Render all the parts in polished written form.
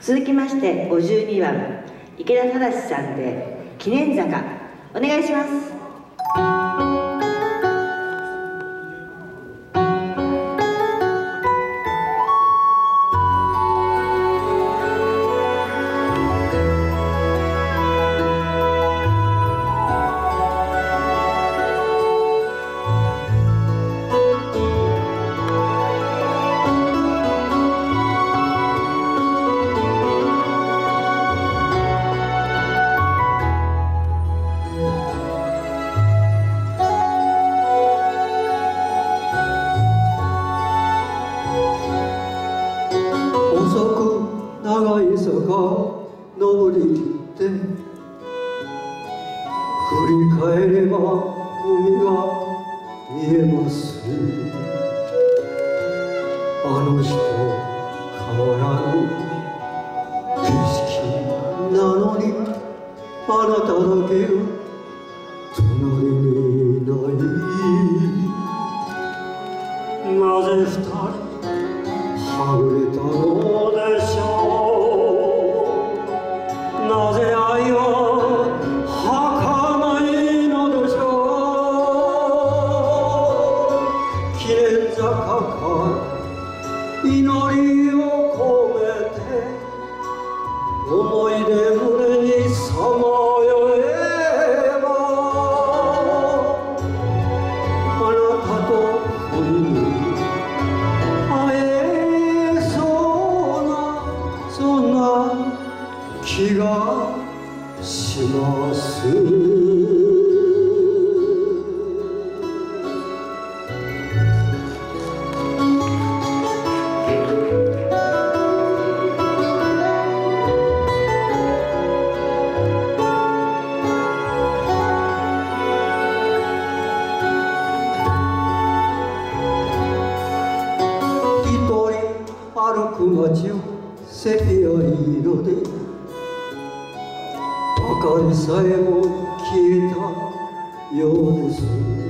続きまして52番池田忠さんで記念坂、お願いします。 長い坂登りきって振り返れば海が見えます。あの人変わらぬ景色なのにあなただけが隣にいない。なぜ二人はぐれたのでしょう。なぜ愛は儚いのでしょう。記念坂から祈りを込めて思い出胸にさまよえばあなたと不意にそんな気がします。一人歩く街をセピア色で明かりさえも消えたようです。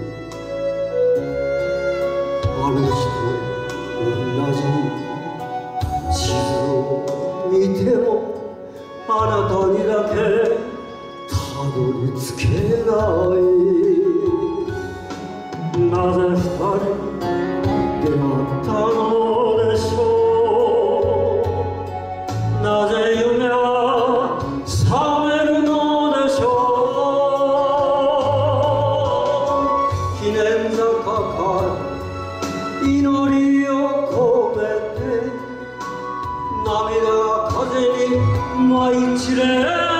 あの人同じ地図を見てもあなたにだけたどり着けない。なぜ二人出会ったのでしょう。なぜ夢は覚めるのでしょう。記念坂から祈りを込めて涙が風に舞い散れ